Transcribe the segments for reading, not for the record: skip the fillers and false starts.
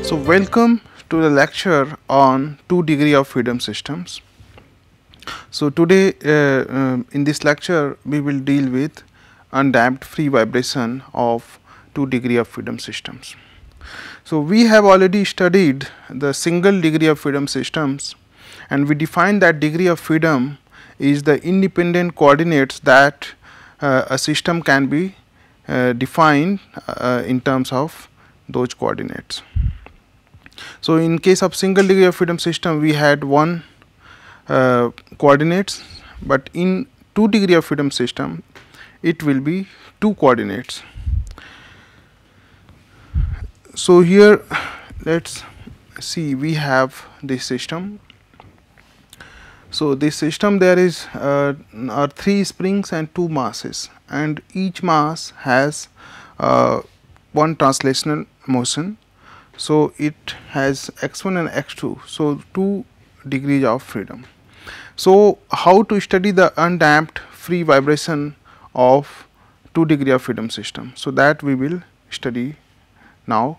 So welcome to the lecture on 2 degree of freedom systems. So today in this lecture we will deal with undamped free vibration of 2 degree of freedom systems. So we have already studied the single degree of freedom systems, and we define that degree of freedom is the independent coordinates that a system can be defined in terms of those coordinates. So in case of single degree of freedom system we had one coordinates, but in 2 degree of freedom system it will be 2 coordinates. So here let's see, we have this system. So this system there is are 3 springs and 2 masses, and each mass has one translational motion. So it has x1 and x2, so 2 degrees of freedom. So how to study the undamped free vibration of 2 degree of freedom system? So that we will study now.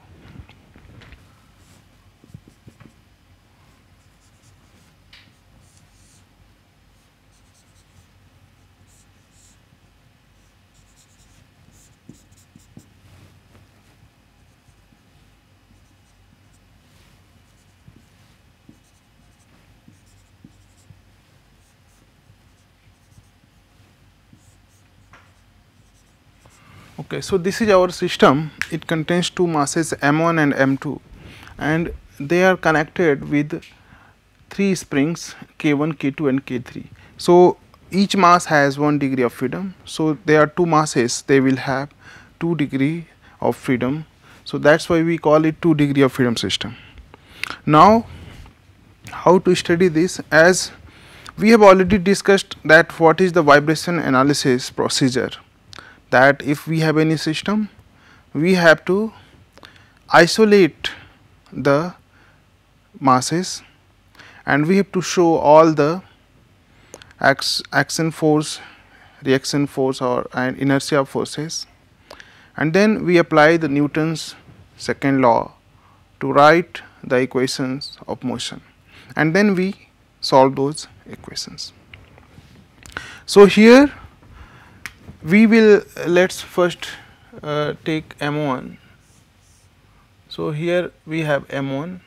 Okay, so this is our system. It contains 2 masses m1 and m2, and they are connected with 3 springs k1, k2 and k3. So each mass has 1 degree of freedom. So there are 2 masses, they will have 2 degree of freedom. So that's why we call it 2 degree of freedom system. Now how to study this? As we have already discussed that what is the vibration analysis procedure, that if we have any system we have to isolate the masses and we have to show all the action force, reaction force and inertia forces, and then we apply the Newton's second law to write the equations of motion, and then we solve those equations. So here we will let's first take m1. So here we have m1,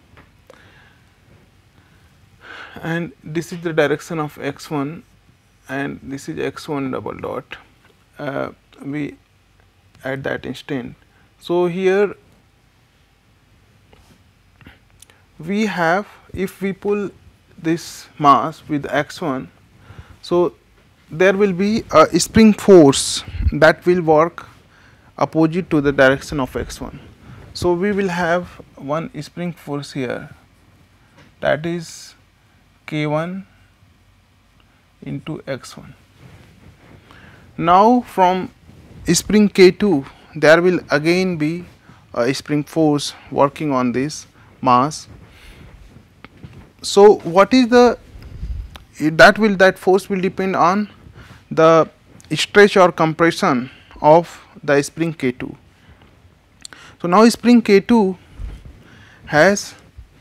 and this is the direction of x1 and this is x1 double dot we at that instant. So here we have, if we pull this mass with x1, so there will be a spring force that will work opposite to the direction of x1. So we will have one spring force here, that is k1 into x1. Now from spring k2 there will again be a spring force working on this mass. So what is the that force will depend on the stretch or compression of the spring k2. So now spring k2 has,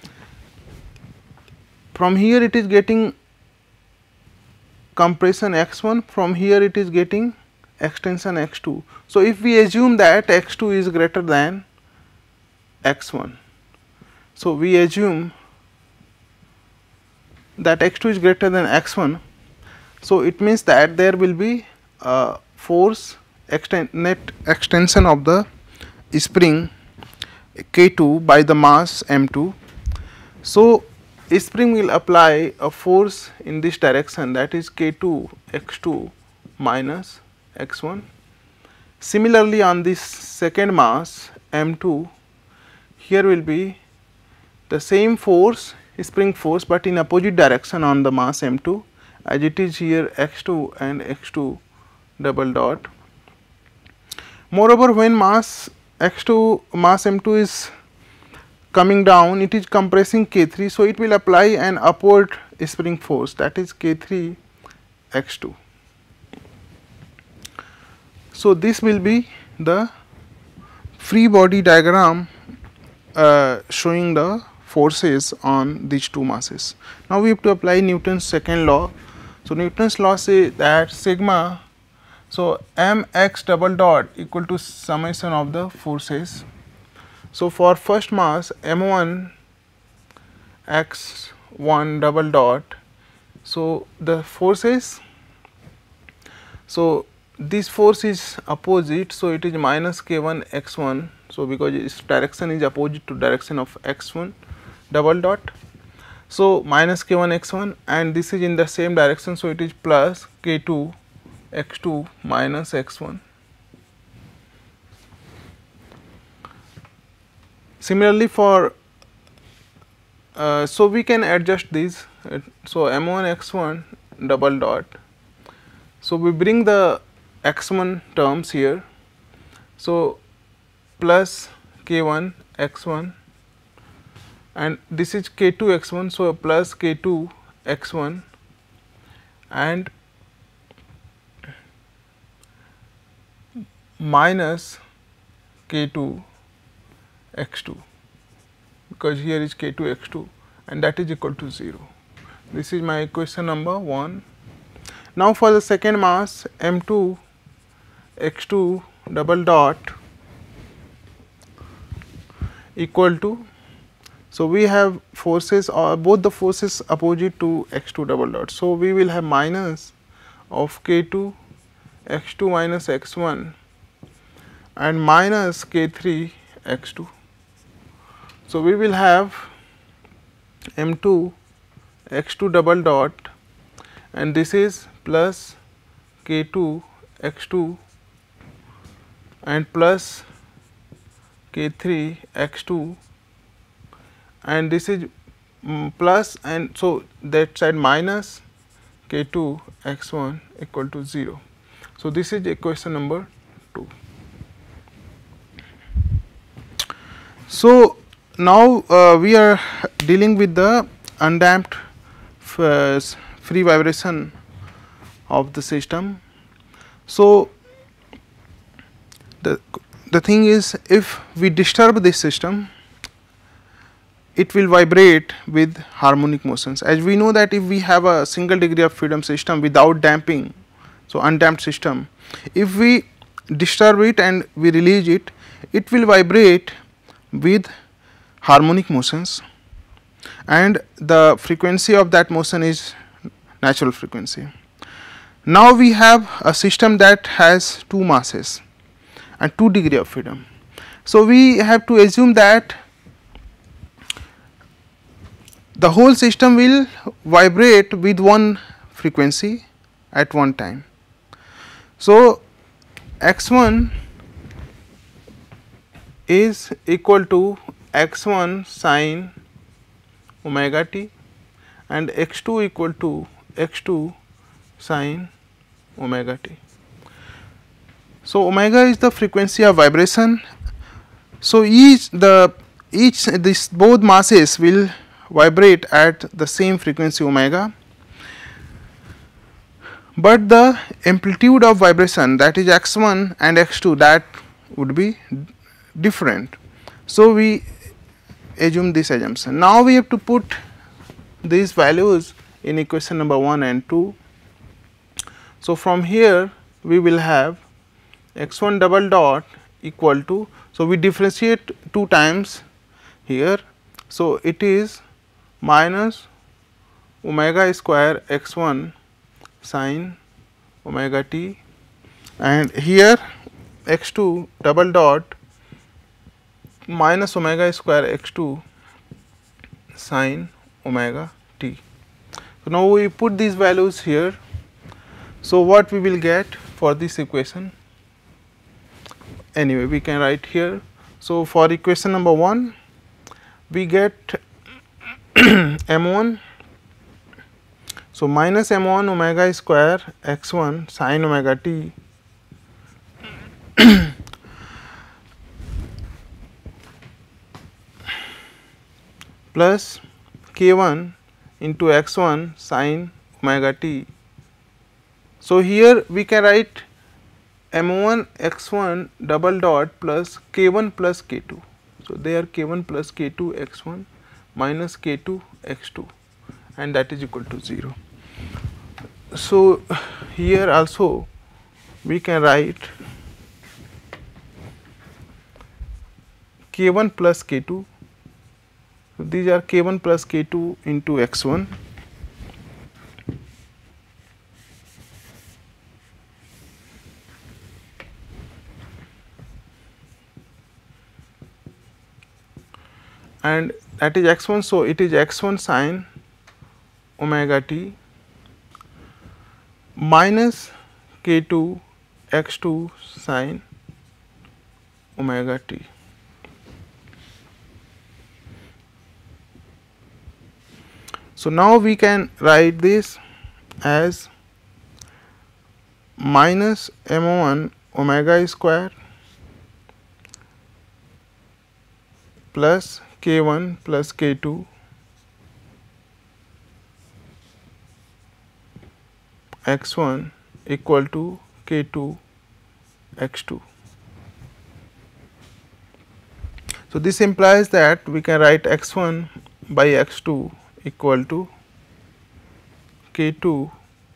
from here it is getting compression x1, from here it is getting extension x2. So if we assume that x2 is greater than x1, so we assume that x2 is greater than x1, so it means that there will be a force net extension of the spring k2 by the mass m2. So spring will apply a force in this direction, that is k2 x2 minus x1. Similarly on this second mass m2, here will be the same force, spring force, but in opposite direction on the mass m2, as it is here x2 and x2 double dot. Moreover, when mass m2 is coming down, it is compressing k3, so it will apply an upward spring force, that is k3 x2. So this will be the free body diagram showing the forces on these two masses. Now we have to apply Newton's second law. So Newton's law says that sigma, so mx double dot equal to summation of the forces. So for first mass m1 x1 double dot, so the forces, so this force is opposite, so it is minus k1 x1. So because its direction is opposite to direction of x1 double dot, so minus k1 x1, and this is in the same direction, so it is plus k2 x2 minus x1. Similarly for so we can adjust these, so m1 x1 double dot, so we bring the x1 terms here, so plus k1 x1, and this is k2 x1, so plus k2 x1, and minus k2 x2, because here is k2 x2, and that is equal to 0. This is my equation number 1. Now for the second mass m2 x2 double dot equal to, so we have forces, or both the forces opposite to x2 double dot. So we will have minus of k2 x2 minus x1 and minus k3 x2. So we will have m2 x2 double dot, and this is plus k2 x2 and plus k3 x2, and this is plus, and so that side minus k2 x1 equal to 0. So this is equation number 2. So now we are dealing with the undamped free vibration of the system. So the thing is, if we disturb this system, it will vibrate with harmonic motions. As we know that if we have a single degree of freedom system without damping, so undamped system, if we disturb it and we release it, it will vibrate with harmonic motions, and the frequency of that motion is natural frequency. Now we have a system that has two masses and 2 degree of freedom. So we have to assume that the whole system will vibrate with one frequency at one time. So x1 is equal to x1 sin omega t and x2 equal to x2 sin omega t. So omega is the frequency of vibration. So both masses will vibrate at the same frequency omega, but the amplitude of vibration, that is x1 and x2, that would be different. So we assume this assumption. Now we have to put these values in equation number 1 and 2. So from here we will have x1 double dot equal to, so we differentiate 2 times here, so it is minus omega square x1 sin omega t, and here x2 double dot minus omega square x2 sin omega t. So now we put these values here. So what we will get for this equation? Anyway, we can write here. So for equation number 1, we get m1, so minus m1 omega square x1 sin omega t plus k1 into x1 sin omega t. So here we can write m1 x1 double dot plus k1 plus k2. So, they are k1 plus k2 x1 minus k2 x2, and that is equal to 0. So, here also we can write k1 plus k2. So, these are k1 plus k2 into x1 and that is x1. So, it is x1 sin omega t minus k2 x2 sin omega t. So, now we can write this as minus m1 omega square plus k1 plus k2 x1 equal to k2 x2. So, this implies that we can write x1 by x2 equal to k2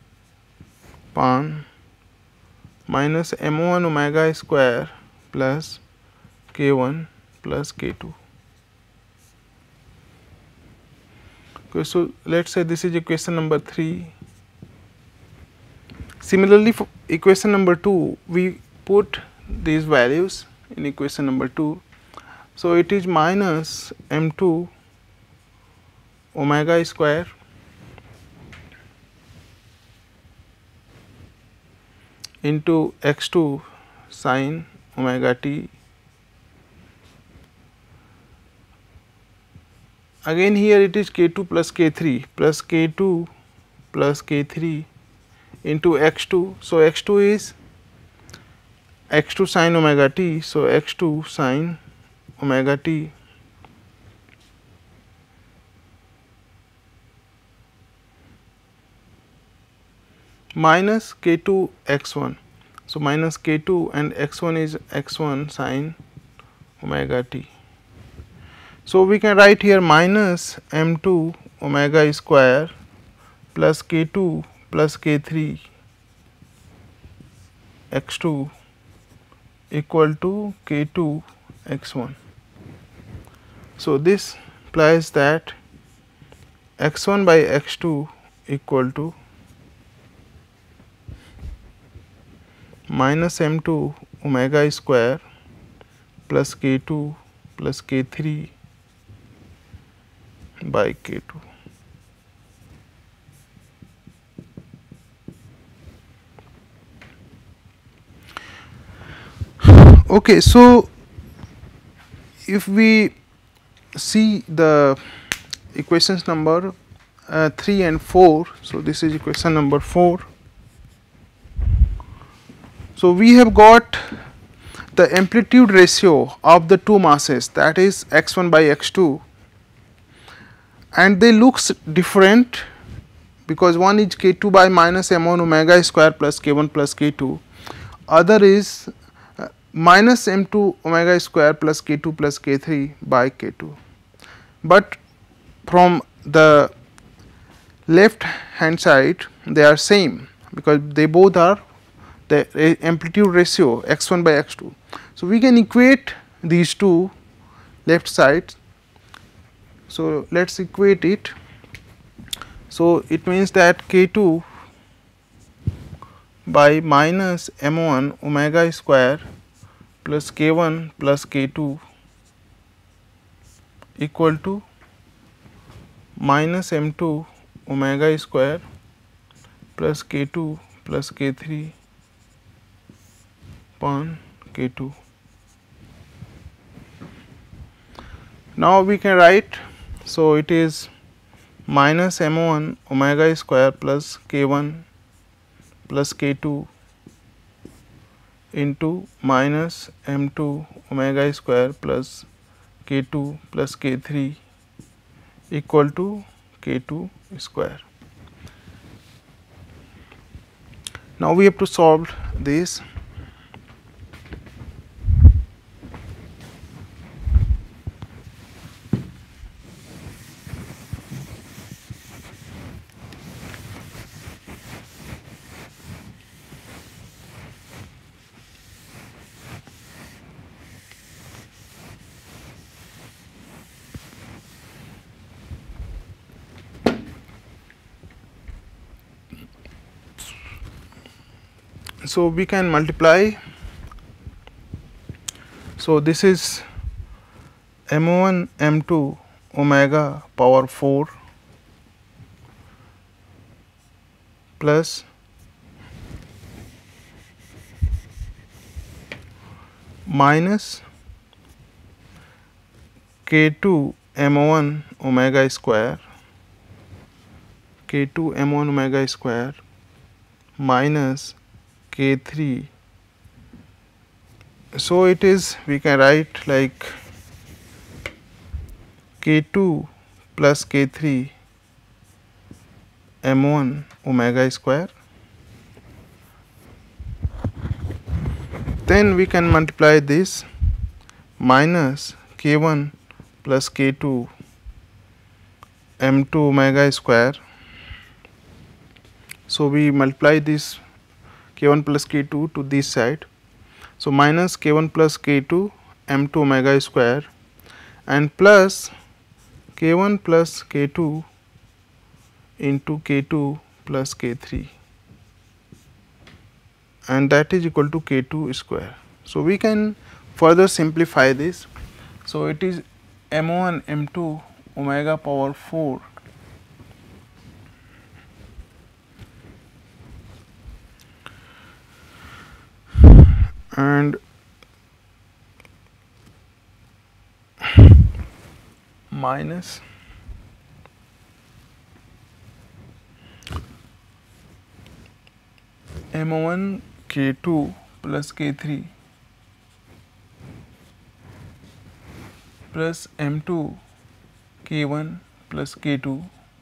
upon minus m1 omega square plus k1 plus k2. Okay, so let us say this is equation number 3. Similarly, for equation number 2, we put these values in equation number 2. So, it is minus m2 omega square into x2 sin omega t. Again here it is k2 plus k3 plus k2 plus k3 into x2. So, x2 is x2 sin omega t. So, x2 sin omega t minus k2 x1. So, minus k2 and x1 is x1 sin omega t. So, we can write here minus m2 omega square plus k2 plus k3 x2 equal to k2 x1. So, this implies that x1 by x2 equal to minus m2 omega square plus k2 plus k3 by k2. Okay, so if we see the equations number 3 and 4, so this is equation number 4. So, we have got the amplitude ratio of the two masses, that is x1 by x2, and they looks different because one is k2 by minus m1 omega square plus k1 plus k2, other is minus m2 omega square plus k2 plus k3 by k2. But from the left hand side they are same because they both are the amplitude ratio x1 by x2. So, we can equate these two left sides. So, let us equate it. So, it means that k2 by minus m1 omega square plus k1 plus k2 equal to minus m2 omega square plus k2 plus k3 upon k2. Now, we can write, so it is minus m1 omega square plus k1 plus k2 into minus m2 omega square plus k2 plus k3 equal to k2 square. Now, we have to solve this. So we can multiply. So this is m1 m2 omega power 4 plus minus k2 m1 omega square, k2 m1 omega square minus k3. So it is, we can write like k2 plus k3 m1 omega square. Then we can multiply this minus k1 plus k2 m2 omega square. So we multiply this k1 plus k2 to this side. So minus k1 plus k2 m2 omega square and plus k1 plus k2 into k2 plus k3, and that is equal to k2 square. So we can further simplify this. So it is m1 m2 omega power 4 and minus m1 k2 plus k3 plus m2 k1 plus k2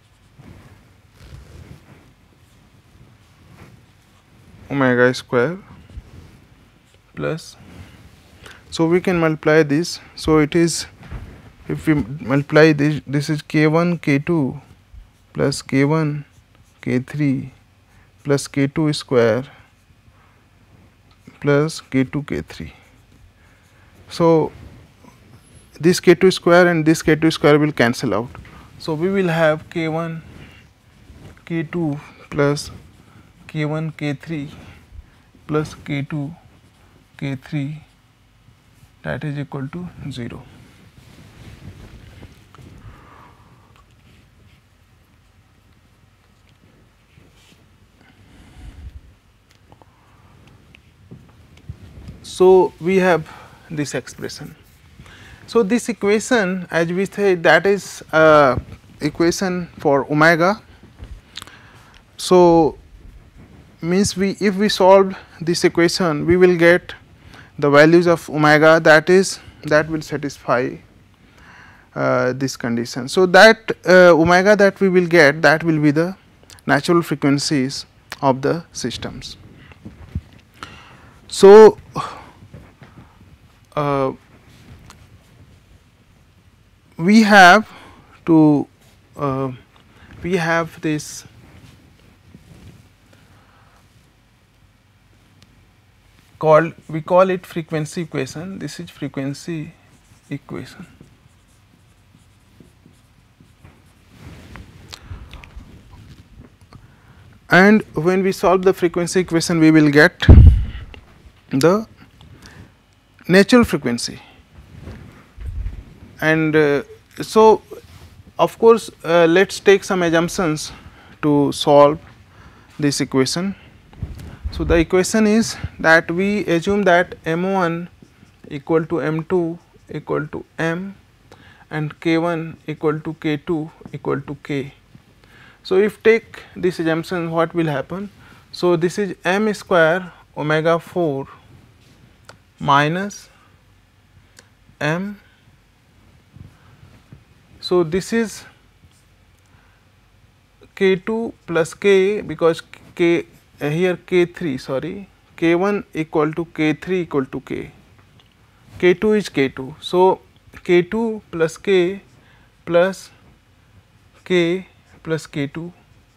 omega square plus, so we can multiply this. So it is, if we multiply this, this is k1 k2 plus k1 k3 plus k2 square plus k2 k3. So this k2 square and this k2 square will cancel out. So we will have k1 k2 plus k1 k3 plus k2 k3, that is equal to 0. So we have this expression. So this equation, as we say, that is equation for omega. So means we, if we solve this equation, we will get the values of omega, that is, that will satisfy this condition. So that omega that we will get, that will be the natural frequencies of the systems. So we have to we have this called, we call it frequency equation. This is frequency equation. And when we solve the frequency equation, we will get the natural frequency. And so of course let us take some assumptions to solve this equation. So the equation is that we assume that m1 equal to m2 equal to m and k1 equal to k2 equal to k. So if take this assumption, what will happen? So this is m square omega 4 minus m. So this is k2 plus k, because k here k3, sorry, k1 equal to k3 equal to k, k2 is k2. So k2 plus k plus k plus k2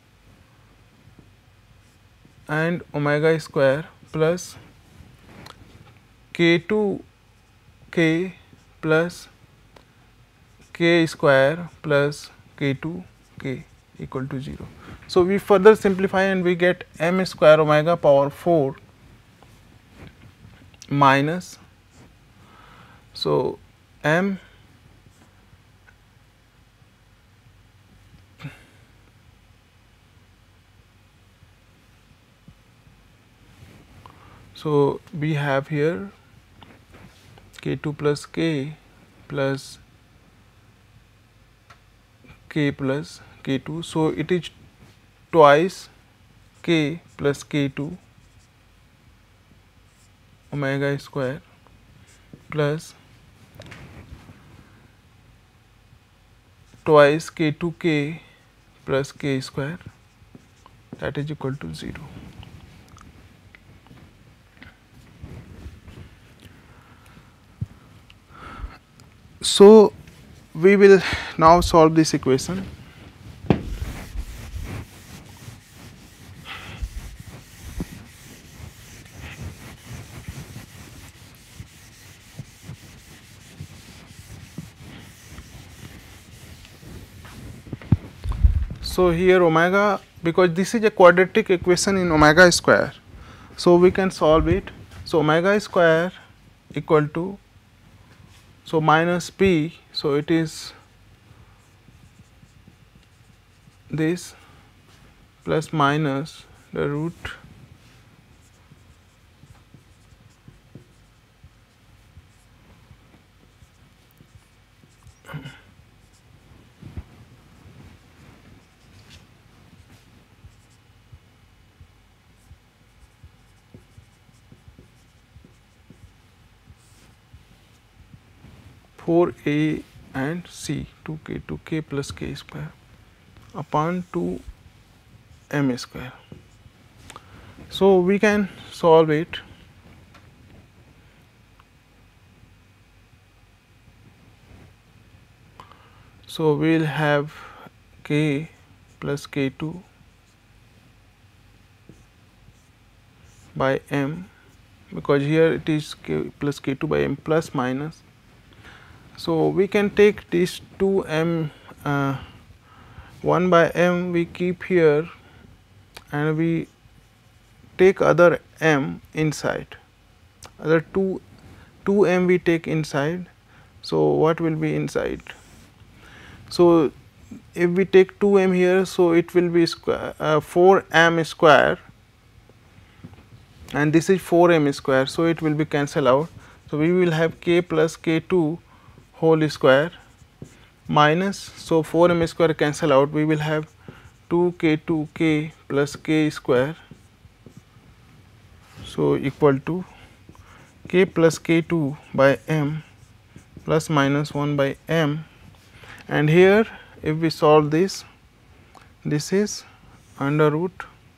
and omega square plus k2 k plus k square plus k2 k equal to 0. So we further simplify and we get m square omega power 4 minus, so m so we have here k2 plus k plus k plus k2, so it is twice k plus k2 omega square plus twice k2k plus k square, that is equal to 0. So we will now solve this equation. So here omega, because this is a quadratic equation in omega square, so we can solve it. So omega square equal to, so minus p, so it is this plus minus the root four a and c 2k plus k square upon 2 m square. So we can solve it. So we will have k plus k2 by m, because here it is k plus k2 by m plus minus. So we can take this 2m 1 by m we keep here and we take other m inside, other 2m we take inside. So what will be inside? So if we take 2m here, so it will be 4m square, and this is 4m square, so it will be cancel out. So we will have k plus k2 whole square minus, so 4m square cancel out, we will have 2k2k plus k square, so equal to k plus k2 by m plus minus 1 by m. And here if we solve this, this is under root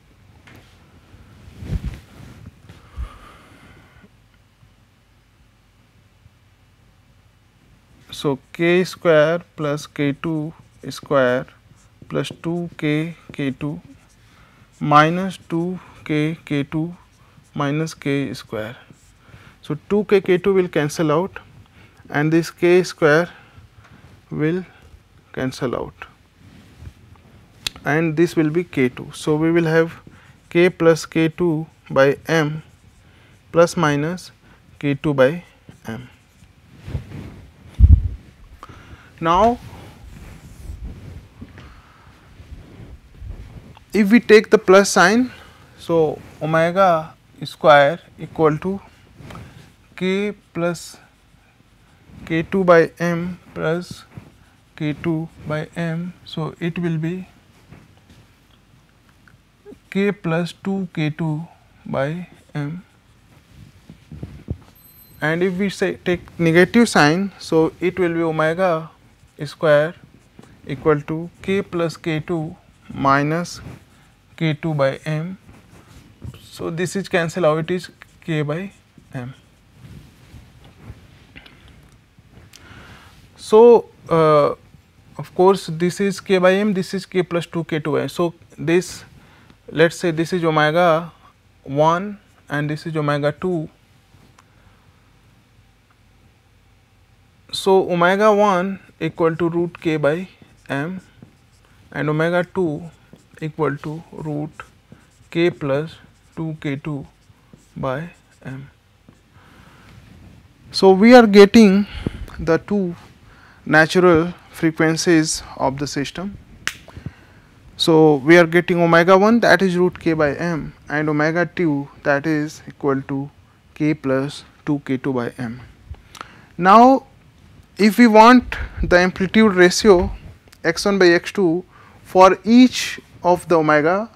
so k square plus k2 square plus 2k k2 minus 2k k2 minus k square. So 2k k2 will cancel out and this k square will cancel out and this will be k2. So we will have k plus k2 by m plus minus k2 by m. Now if we take the plus sign, so omega square equal to k plus k2 by m plus k2 by m, so it will be k plus 2 k2 by m. And if we say take negative sign, so it will be omega square equal to k plus k2 minus k2 by m. So this is cancel out, it is k by m. So of course this is k by m, this is k plus 2 k2 by m. So this, let us say this is omega 1 and this is omega 2. So omega 1 equal to root k by m and omega 2 equal to root k plus 2 k2 by m. So, we are getting the two natural frequencies of the system. So, we are getting omega 1 that is root k by m and omega 2 that is equal to k plus 2 k 2 by m. Now, if we want the amplitude ratio x 1 by x 2 for each of the omega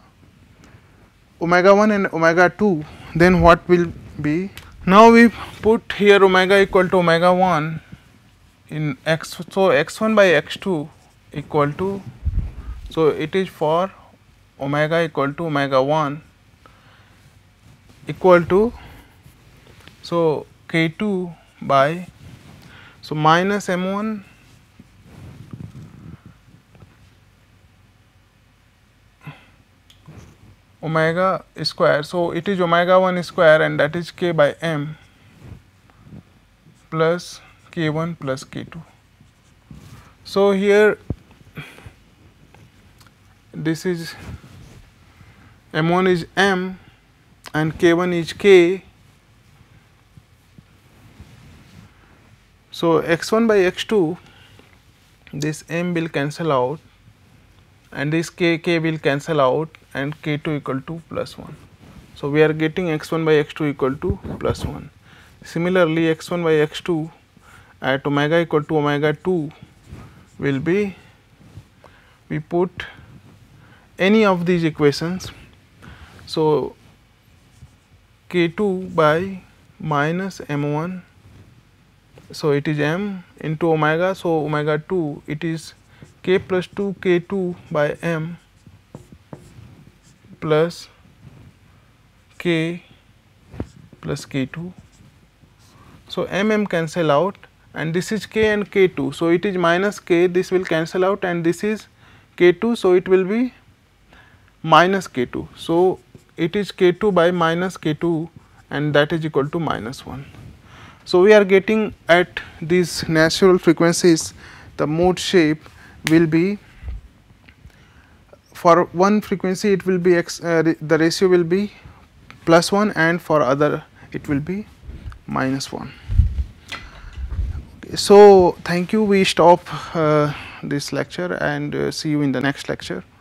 1 and omega 2, then what will be? Now, we put here omega equal to omega 1 in x. So, x 1 by x 2 equal to, so it is for omega equal to omega 1 equal to, so k 2 by, so minus m 1 omega square. So, it is omega 1 square and that is k by m plus k 1 plus k 2. So, here this is m 1 is m and k 1 is k. So, x 1 by x 2, this m will cancel out and this k will cancel out and k 2 equal to plus 1. So, we are getting x 1 by x 2 equal to plus 1. Similarly, x 1 by x 2 at omega equal to omega 2 will be, we put any of these equations. So, k 2 by minus m 1, so it is m into omega. So, omega 2 it is k plus 2 k 2 by m plus k plus k 2. So, m cancel out and this is k and k 2. So, it is minus k, this will cancel out and this is k 2. So, it will be minus k 2. So, it is k 2 by minus k 2 and that is equal to minus 1. So, we are getting at these natural frequencies, the mode shape will be, for one frequency it will be the ratio will be plus 1 and for other it will be minus 1. Okay, so, thank you, we stop this lecture and see you in the next lecture.